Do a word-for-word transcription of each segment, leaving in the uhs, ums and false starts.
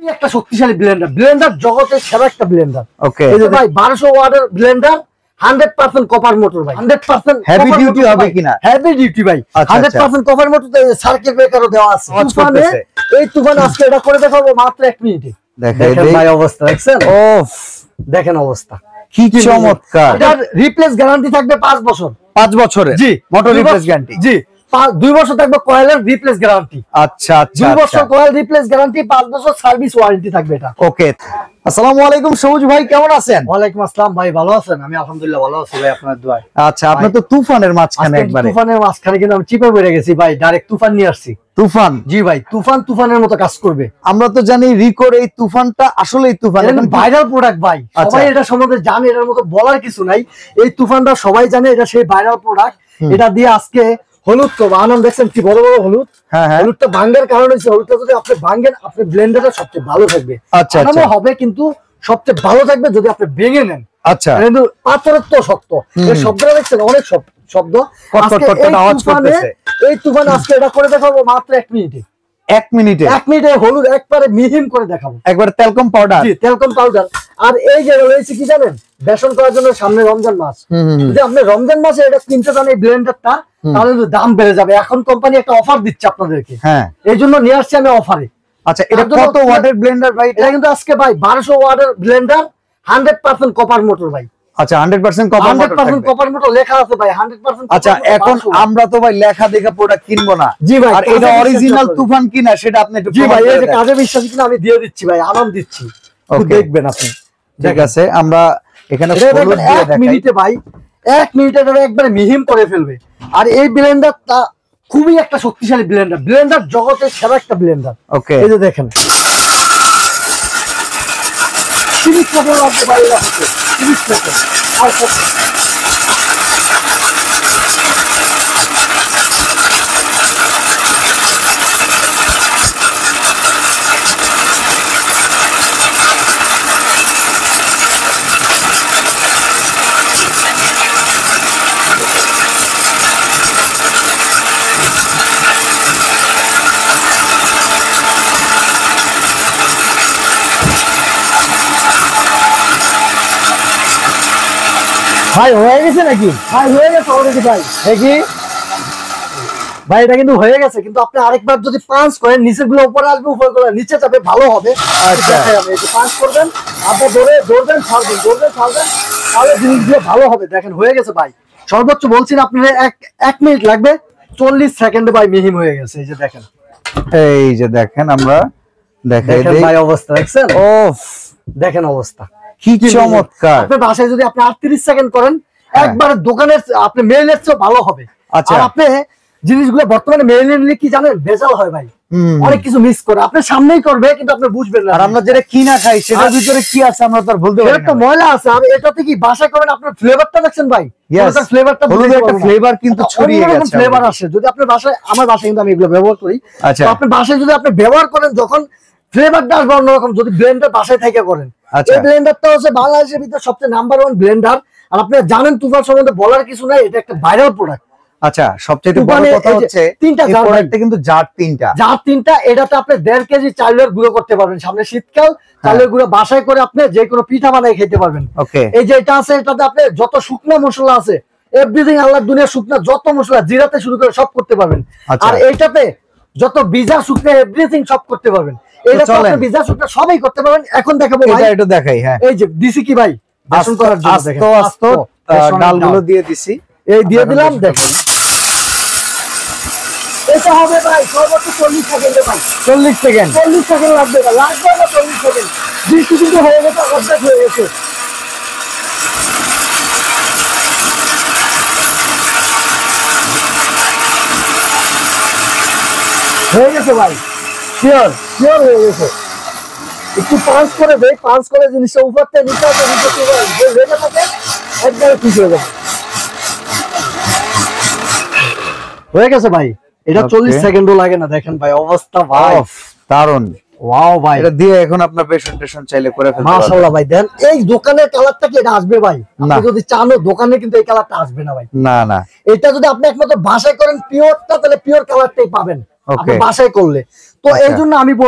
একটা শক্তিশালী Blender, Blender জগতের সেরা একটা ব্লেন্ডার। ওকে এই যে ভাই বারোশো ওয়াটের blender, hundred percent copper motor ভাই, হান্ড্রেড পার্সেন্ট হেভি ডিউটি হবে কিনা? হেভি ডিউটি ভাই, hundred percent copper motor. Circuit ব্রেকারও দেওয়া আছে। তুফানে এই তুফান আজকে এটা করে দেখাবো মাত্র এক মিনিটে। দেখেন ভাই অবস্থা, দেখছেন? ওফ, দেখেন অবস্থা কি চমৎকার। এটার রিপ্লেস গ্যারান্টি থাকবে পাঁচ বছর। পাঁচ বছরের জি মোটর রিপ্লেস গ্যারান্টি। জি, দুই বছর থাকবে কয়েলের রিপ্লেস গ্যারান্টি। আচ্ছা আচ্ছা, দুই বছর কয়েল রিপ্লেস গ্যারান্টি, পাঁচ বছর সার্ভিস ওয়ারেন্টি থাকবে এটা। ওকে, আসসালামু আলাইকুম সবুজ ভাই, কেমন আছেন? ওয়ালাইকুম আসসালাম ভাই, ভালো আছেন? আমি আলহামদুলিল্লাহ ভালো আছি ভাই, আপনার দোয়ায়। আচ্ছা, আপনি তো তুফানের মাঝখানে একবারে। তুফানের মাঝখানে কিন্তু আমি চিপে পড়ে গেছি ভাই, ডাইরেক্ট তুফান নিয়ে আসছি। তুফান? জি ভাই, তুফান তুফানের মতো কাজ করবে। আমরা তো জানি রিকোর এই তুফানটা আসলেই তুফান, এখন ভাইরাল প্রোডাক্ট ভাই, সবাই এটা সম্বন্ধে জানে, এটার মতো বলার কিছু নাই। এই তুফানটা সবাই জানে, এটা সেই ভাইরাল প্রোডাক্ট। এটা দিয়ে আজকে হলুদ তো আনন্দ, দেখছেন কি বড় বড় হলুদ। হলুদটা ভাঙ্গার কারণে হলুদটা যদি আপনি ভাঙ্গেন, আপনার ব্লেন্ডারটা সবচেয়ে ভালো থাকবে। আচ্ছা আচ্ছা হবে, কিন্তু সবচেয়ে ভালো থাকবে যদি আপনি ভেঙে নেন। আচ্ছা, কিন্তু পাথরের তো শক্ত, এই শব্দটা দেখছেন অনেক শব্দ। এই তুফান আজকে এটা করে দেখাবো মাত্র এক মিনিটে। এক মিনিটে এক মিনিটে হলুদ একবারে মিহিম করে দেখাবো, একবারে তেলকম পাউডার। জি, তেলকম পাউডার। আর এই যে রয়েছে কি জানেন, বেসন করার জন্য সামনে রমজান মাস। যদি আপনি রমজান মাসে এটা কিনতে চান এই ব্লেন্ডারটা, তাহলে দাম বেড়ে যাবে। এখন কোম্পানি একটা অফার দিচ্ছে আপনাদেরকে, হ্যাঁ, এই জন্য নিয়ে আসছি আমি অফারে। আচ্ছা, এটা কত ওয়াটের ব্লেন্ডার ভাই? এটা কিন্তু আজকে ভাই বারোশো ওয়াটের blender, hundred percent copper motor ভাই। আচ্ছা, hundred percent copper motor, hundred percent copper motor লেখা আছে ভাই, হান্ড্রেড পার্সেন্ট। আচ্ছা, এখন আমরা তো ভাই লেখা দেখে প্রোডাক্ট কিনবো না। জি ভাই, আর এটা অরিজিনাল তুফান কিনা সেটা আপনি একটু। জি ভাই, এই যে কাজে বিশ্বাসী কিনা আমি দিয়ে দিচ্ছি ভাই, আরাম দিচ্ছি, দেখবেন আপনি। ঠিক আছে, আমরা এখানে এক মিনিটে ভাই, এক মিনিটে এটা একবারে মিহিম করে ফেলবে। আর এই ব্লেন্ডারটা খুবই একটা শক্তিশালী ব্লেন্ডার, ব্লেন্ডার জগতের সেরা একটা ব্লেন্ডার। ওকে, এই যে দেখেন তিরিশ টাকা লাগবে ভাই, তিরিশ টাকা। আর ভাই হয়ে গেছে নাকি? ভাই হয়ে গেছে অলরেডি ভাই। দেখি ভাই, এটা কিন্তু হয়ে গেছে, কিন্তু আপনি আরেকবার যদি পাঁচ করেন, নিচের গুলো উপরে আসবে, উপরে গুলো নিচে যাবে, ভালো হবে। আচ্ছা, পাঁচ করবেন, আপনি ধরে ধরবেন, ছাড়বেন, ধরবেন, ছাড়বেন, তাহলে জিনিসগুলো ভালো হবে। দেখেন হয়ে গেছে ভাই, সর্বোচ্চ বলছি না আপনার এক এক মিনিট লাগবে, চল্লিশ সেকেন্ডে ভাই মিহিম হয়ে গেছে। এই যে দেখেন, এই যে দেখেন, আমরা দেখাই দেই ভাই অবস্থা, দেখছেন? ওফ, দেখেন অবস্থা কি চমৎকার। আপনার বাসায় যদি আপনি আটত্রিশ সেকেন্ড করেন, একবার দোকানের আপনি মেইলের চেয়ে ভালো হবে। আচ্ছা, আর আপনি জিনিসগুলো বর্তমানে মেইলে নিলে কি জানেন, ভেজাল হয় ভাই, অনেক কিছু মিস করে। আপনার সামনেই করবে, কিন্তু আপনি বুঝবেন না। আর আমরা যেটা কিনা খাই সেটার ভিতরে কি আছে আমরা তো আর বলতে পারি না। একটা ময়লা আছে, আর এটাতে কি বাসায় করেন, আপনার ফ্লেভারটা দেখছেন ভাই, ফ্লেভারটা একটা ফ্লেভার কিন্তু ছড়িয়ে গেছে, ফ্লেভার আসে। যদি আপনার বাসায়, আমার বাসায় কিন্তু আমি এগুলো ব্যবহার করি। আচ্ছা, আপনার বাসায় যদি আপনি ব্যবহার করেন, যখন ফ্লেভারটা আসবে অন্যরকম। যদি ব্লেন্ডার বাসায় থেকে করেন, এই ব্লেন্ডারটা হচ্ছে বাংলাদেশের ভিতরে সবচেয়ে নাম্বার ওয়ান ব্লেন্ডার। আর আপনি জানেন তুফান সম্বন্ধে বলার কিছু নাই, এটা একটা ভাইরাল প্রোডাক্ট। আচ্ছা, সবচেয়ে বড় কথা হচ্ছে তিনটা প্রোডাক্টে কিন্তু জার তিনটা, জার তিনটা। এটাতে আপনি দেড় কেজি চালের গুঁড়ো করতে পারবেন। সামনে শীতকাল, চালের গুঁড়ো বাসায় করে আপনি যে কোনো পিঠা বানাই খেতে পারবেন। ওকে, এই যে এটা আছে, এটাতে আপনি যত শুকনো মশলা আছে, এভরিথিং আল্লাহর দুনিয়ার শুকনো যত মশলা, জিরাতে শুরু করে সব করতে পারবেন। আর এইটাতে যত বিজা শুকনো এভরিথিং সব করতে পারবেন। এটা তো আপনি বিজা শুকনো সবই করতে পারবেন। এখন দেখাবো ভাই, এটা একটু দেখাই। হ্যাঁ, এই যে দিছি কি ভাই, বেসন করার জন্য দেখেন, আস্ত আস্ত ডালগুলো দিয়ে দিছি, এই দিয়ে দিলাম। দেখেন এটা হবে ভাই সর্বোচ্চ চল্লিশ সেকেন্ডে ভাই, চল্লিশ সেকেন্ড, চল্লিশ সেকেন্ড লাগবে না, লাগবে না চল্লিশ সেকেন্ড। বৃষ্টি কিন্তু হয়ে গেছে, অর্ধেক হয়ে গেছে। হয়ে গেছে ভাই, শিওর শিওর হয়ে গেছে। একটু পাঁচ করে দেয়, পাঁচ করে জিনিসটা উপর থেকে নিতে হবে, নিতে রেখে থাকে, একবারে ঠিক হয়ে যাবে। হয়ে গেছে ভাই, এটা চল্লিশ সেকেন্ডও লাগে না। দেখেন ভাই অবস্থা, ভাই দারুন। ওয়াও ভাই, এটা দিয়ে এখন আপনার প্রেজেন্টেশন চাইলে করে ফেলতে পারবেন। মাশাআল্লাহ ভাই। দেন এই দোকানের কালারটা কি এটা আসবে ভাই? আপনি যদি চান দোকানে, কিন্তু এই কালারটা আসবে না ভাই। না না, এটা যদি আপনি একমাত্র বাসায় করেন পিওরটা, তাহলে পিওর কালারটাই পাবেন আপনি বাসায় করলে। তো এই জন্য আমি বলবো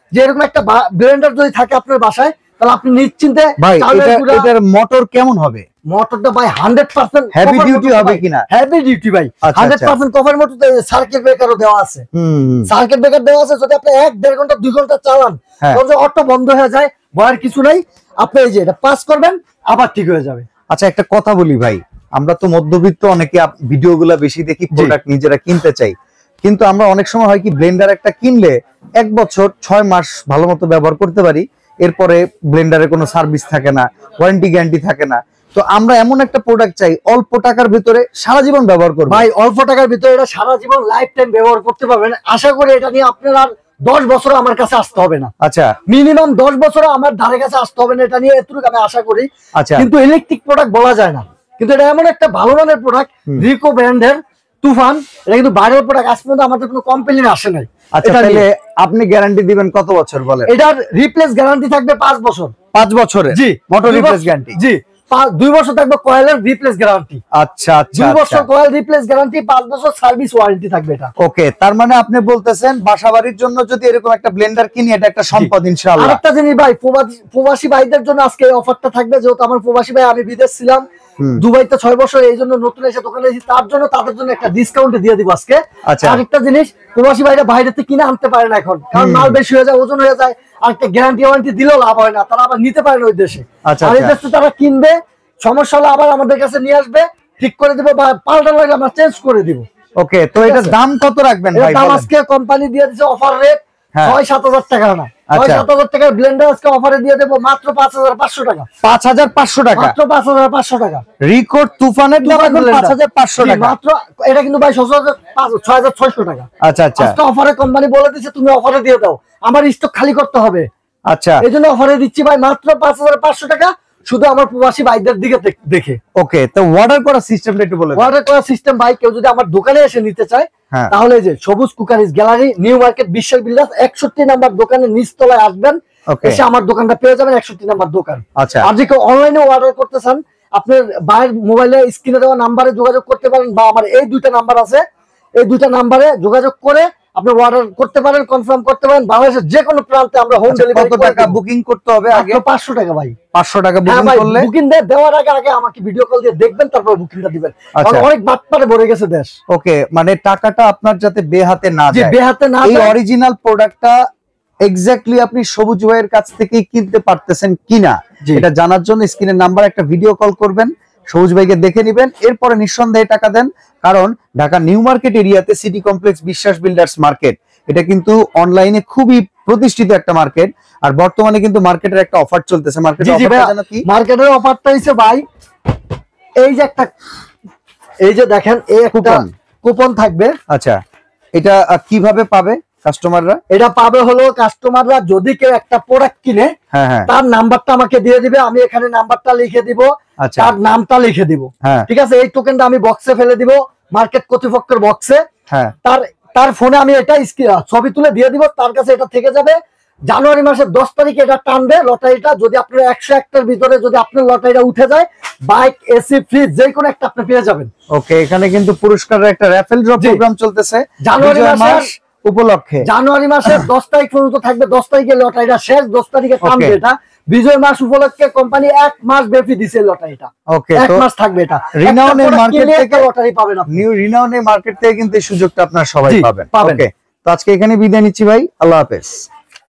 যে এরকম একটা ব্লেন্ডার যদি থাকে আপনার বাসায়, তাহলে আপনি নিশ্চিন্তে ভাই এটার মোটর কেমন হবে? মোটরটা ভাই হান্ড্রেড পার্সেন্ট হেভি ডিউটি হবে কিনা? হেভি ডিউটি ভাই, hundred percent copper motor. Circuit ব্রেকারও দেওয়া আছে, সার্কিট ব্রেকার দেওয়া আছে। যদি আপনি এক দেড় ঘন্টা দুই ঘন্টা চালান, তখন অটো বন্ধ হয়ে যায়, ভয়ের কিছু নাই। আপনি এই যে এটা পাস করবেন, আবার ঠিক হয়ে যাবে। আচ্ছা একটা কথা বলি ভাই, আমরা তো মধ্যবিত্ত, অনেকে ভিডিওগুলো বেশি দেখি, প্রোডাক্ট নিজেরা কিনতে চাই, কিন্তু আমরা অনেক সময় হয় কি ব্লেন্ডার একটা কিনলে এক বছর ছয় মাস ভালো মতো ব্যবহার করতে পারি, এরপরে ব্লেন্ডারে কোনো সার্ভিস থাকে না, ওয়ারেন্টি গ্যারান্টি থাকে না। তো আমরা এমন একটা প্রোডাক্ট চাই অল্প টাকার ভিতরে সারা জীবন ব্যবহার করব। ভাই অল্প টাকার ভিতরে এটা সারা জীবন লাইফ টাইম ব্যবহার করতে পারবেন। আশা করি এটা নিয়ে আপনার আর দশ বছর আমার কাছে আসতে হবে না। আচ্ছা মিনিমাম দশ বছর আমার ধারে কাছে আসতে হবে না এটা নিয়ে, এতটুকু আমি আশা করি। আচ্ছা কিন্তু ইলেকট্রিক প্রোডাক্ট বলা যায় না, কিন্তু এটা এমন একটা ভালো মানের প্রোডাক্ট, রিকো ব্র্যান্ডের তুফান। এটা কিন্তু বাইরের প্রোডাক্ট আজ পর্যন্ত আমাদের কোনো কমপ্লেইন আসে নাই। আচ্ছা তাহলে আপনি গ্যারান্টি দিবেন কত বছর বলেন? এটার রিপ্লেস গ্যারান্টি থাকবে পাঁচ বছর। পাঁচ বছরের? জি। Motor replace guarantee? জি। দুই বছর থাকবে কয়েলের রিপ্লেস গ্যারান্টি। আচ্ছা আচ্ছা, দুই বছর কয়েল রিপ্লেস গ্যারান্টি, পাঁচ বছর সার্ভিস ওয়ারেন্টি থাকবে এটা। ওকে, তার মানে আপনি বলতেছেন বাসাবাড়ির জন্য যদি এরকম একটা ব্লেন্ডার কিনি, এটা একটা সম্পদ ইনশাআল্লাহ। আরেকটা জিনিস ভাই, প্রবাসী ভাইদের জন্য আজকে এই অফারটা থাকবে। যেহেতু আমার প্রবাসী ভাই, আমি বিদেশ ছিলাম দুবাইতে ছয় বছর, এই জন্য নতুন এসে দোকানে এসেছি, তার জন্য তাদের জন্য একটা ডিসকাউন্ট দিয়ে দিব আজকে। আরেকটা জিনিস, প্রবাসী ভাইরা বাইরে থেকে কিনে আনতে পারে না এখন, কারণ মাল বেশি হয়ে যায়, ওজন হয়ে যায়, আর একটা গ্যারান্টি ওয়ারেন্টি দিলেও লাভ হয় না, তারা আবার নিতে পারে না ওই দেশে। আর এই দেশে তারা কিনবে, সমস্যা হলে আবার আমাদের কাছে নিয়ে আসবে, ঠিক করে দিব, বা পাল্টা লাগলে আমরা চেঞ্জ করে দিব। ওকে, তো এটার দাম কত রাখবেন ভাই? দাম আজকে কোম্পানি দিয়ে দিয়েছে অফার রেট ছয় সাত হাজার টাকা না, ছয় সাত হাজার টাকার ব্লেন্ডার আজকে অফারে দিয়ে দেবো মাত্র পাঁচ হাজার পাঁচশো টাকা। পাঁচ হাজার পাঁচশো টাকা মাত্র, পাঁচ হাজার পাঁচশো টাকা। রিকোড তুফানের দাম এখন পাঁচ হাজার পাঁচশো টাকা মাত্র। এটা কিন্তু ভাই ছয় হাজার ছয়শো টাকা। আচ্ছা আচ্ছা, আজকে অফারে কোম্পানি বলে দিচ্ছে তুমি অফারে দিয়ে দাও, আমার স্টক খালি করতে হবে। আচ্ছা, এই জন্য অফারে দিচ্ছি ভাই মাত্র পাঁচ হাজার পাঁচশো টাকা, শুধু আমার প্রবাসী ভাইদের দিকে দেখে। ওকে, তো অর্ডার করার সিস্টেমটা একটু বলে। অর্ডার করার সিস্টেম ভাই, কেউ যদি আমার দোকানে এসে নিতে চায়, তাহলে যে Sabuj cookeries gallery, new market, Biswas builders একষট্টি নাম্বার দোকানের নিচতলায় আসবেন, এসে আমার দোকানটা পেয়ে যাবেন, একষট্টি নাম্বার দোকান। আচ্ছা, আর যে কেউ অনলাইনে অর্ডার করতে চান, আপনার ভাইয়ের মোবাইলে স্ক্রিনে দেওয়া নাম্বারে যোগাযোগ করতে পারেন, বা আমার এই দুইটা নাম্বার আছে, এই দুইটা নাম্বারে যোগাযোগ করে আপনি অর্ডার করতে পারেন, কনফার্ম করতে পারেন। বাংলাদেশের যে কোনো প্রান্তে আমরা হোম ডেলিভারি। কত টাকা বুকিং করতে হবে আগে? পাঁচশো টাকা ভাই। পাঁচশো টাকা বুকিং করলে, বুকিং দেওয়ার আগে আগে আমাকে ভিডিও কল দিয়ে দেখবেন, তারপর বুকিংটা দিবেন। কারণ অনেক বাটপারে ভরে গেছে দেশ। ওকে, মানে টাকাটা আপনার যাতে বেহাতে না যায়, বেহাতে না যায়, এই অরিজিনাল প্রোডাক্টটা এক্স্যাক্টলি আপনি সবুজ ভাইয়ের কাছ থেকে কিনতে পারতেছেন কিনা এটা জানার জন্য স্ক্রিনের নাম্বার একটা ভিডিও কল করবেন, সবুজ ভাইকে দেখে নেবেন, এরপরে নিঃসন্দেহে টাকা দেন। কারণ ঢাকা নিউ মার্কেট এরিয়াতে city complex Biswas builders market, এটা কিন্তু অনলাইনে খুবই প্রতিষ্ঠিত একটা মার্কেট। আর বর্তমানে কিন্তু মার্কেটের একটা অফার চলতেছে। মার্কেটের অফারটা হইছে ভাই, এই যে একটা, এই যে দেখেন, এই একটা কুপন থাকবে। আচ্ছা, এটা কিভাবে পাবে কাস্টমাররা? এটা পাবে হলো কাস্টমাররা যদি কেউ একটা প্রোডাক্ট কিনে, তার নাম্বারটা আমাকে দিয়ে দিবে, আমি এখানে নাম্বারটা লিখে দিব, তার নামটা লিখে দিব, ঠিক আছে? এই টোকেনটা আমি বক্সে ফেলে দিব, মার্কেট কর্তৃপক্ষের বক্সে। তার তার ফোনে আমি এটা ছবি তুলে দিয়ে দিব, তার কাছে এটা থেকে যাবে। জানুয়ারি মাসের দশ তারিখে এটা টানবে লটারিটা। যদি আপনার একশো একটার ভিতরে যদি আপনার লটারিটা উঠে যায়, বাইক, এসি, ফ্রিজ যে কোনো একটা আপনি পেয়ে যাবেন। ওকে, এখানে কিন্তু পুরস্কারের একটা র্যাফেল ড্র প্রোগ্রাম চলতেছে জানুয়ারি মাস উপলক্ষে। জানুয়ারি মাসের দশ তারিখ পর্যন্ত থাকবে, দশ তারিখে লটারিটা শেষ, দশ তারিখে টানবে এটা। বিজয় মাস উপলক্ষে কোম্পানি এক মাস ব্যাপী দিছে লটারিটা। ওকে, এক মাস থাকবে এটা। রিনাউনের মার্কেট থেকে লটারি পাবেন আপনি, নিউ রিনাউনের মার্কেট থেকে কিন্তু এই সুযোগটা আপনারা সবাই পাবেন। ওকে, তো আজকে এখানে বিদায় নিচ্ছি ভাই, আল্লাহ হাফেজ।